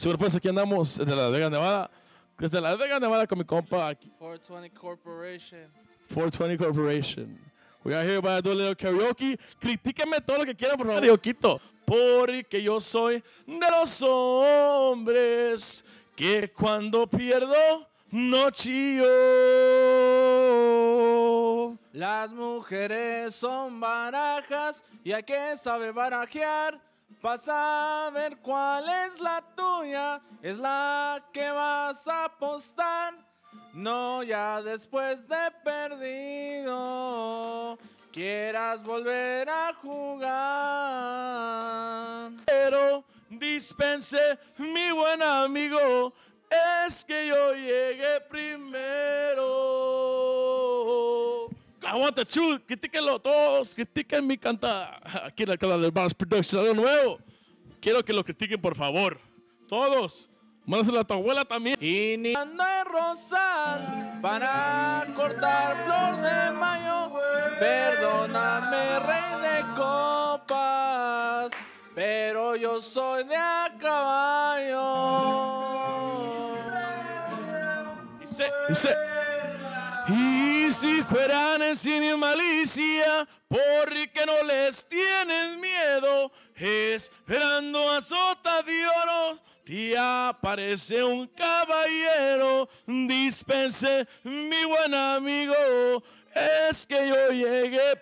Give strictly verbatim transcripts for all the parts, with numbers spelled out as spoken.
Seguro pues aquí andamos desde Las Vegas, Nevada. Desde Las Vegas, Nevada con mi compa aquí. four twenty Corporation. four twenty Corporation. We are here para do a little karaoke. Critíquenme todo lo que quieran, por favor. Karaoke. Porque yo soy de los hombres que cuando pierdo no chillo. Las mujeres son barajas y hay que saber barajear. Para saber cuál es la tuya, es la que vas a apostar. No ya después de perdido, quieras volver a jugar. Pero dispense, mi buen amigo, es que yo llegué primero. I want the truth. Critíquenlo todos. Critiquen mi cantada. Aquí en la canal del Bounce Production, algo nuevo. Quiero que lo critiquen, por favor. Todos. Mándaselo a tu abuela también. Y ni ando de rosal para cortar flor de mayo. Perdóname, rey de copas, pero yo soy de a caballo. Dice, dice. Y si fueran en sin malicia, porque no les tienen miedo, esperando azota de oro, te aparece un caballero. Dispense, mi buen amigo, es que yo llegué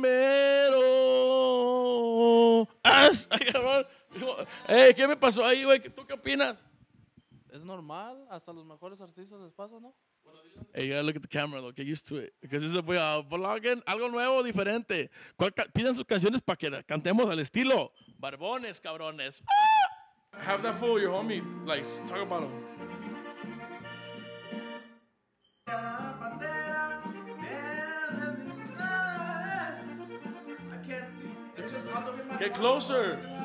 primero. Ay, cabrón. Hey, ¿qué me pasó ahí, güey? ¿Tú qué opinas? Es normal, hasta los mejores artistas les pasa, ¿no? Hey, you gotta look at the camera, though. Get used to it. Because this is a uh, vlogging, algo nuevo, diferente. ¿Cuál ca Pidan sus canciones para que cantemos al estilo. Barbones, cabrones. Ah! Have that fool, your homie. Like, talk about him. I can't see. Get closer.